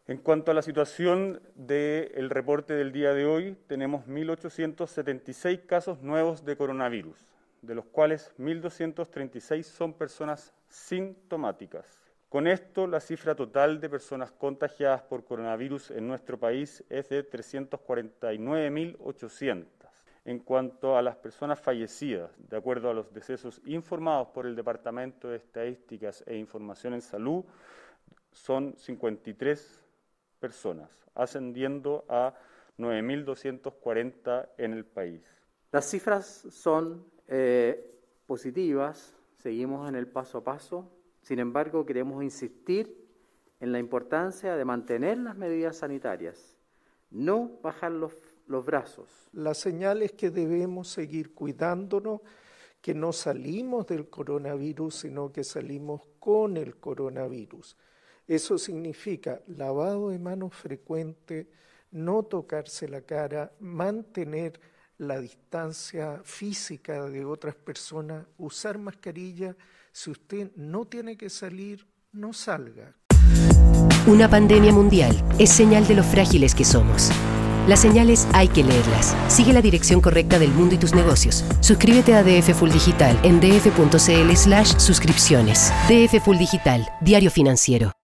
En cuanto a la situación del reporte del día de hoy, tenemos 1.876 casos nuevos de coronavirus, de los cuales 1.236 son personas sintomáticas. Con esto, la cifra total de personas contagiadas por coronavirus en nuestro país es de 349.800. En cuanto a las personas fallecidas, de acuerdo a los decesos informados por el Departamento de Estadísticas e Información en Salud, son 53 personas, ascendiendo a 9.240 en el país. Las cifras son positivas, seguimos en el paso a paso. Sin embargo, queremos insistir en la importancia de mantener las medidas sanitarias, no bajar los brazos. La señal es que debemos seguir cuidándonos, que no salimos del coronavirus, sino que salimos con el coronavirus. Eso significa lavado de manos frecuente, no tocarse la cara, mantener la distancia física de otras personas, usar mascarilla. Si usted no tiene que salir, no salga. Una pandemia mundial es señal de lo frágiles que somos. Las señales hay que leerlas. Sigue la dirección correcta del mundo y tus negocios. Suscríbete a DF Full Digital en df.cl/suscripciones. DF Full Digital, diario financiero.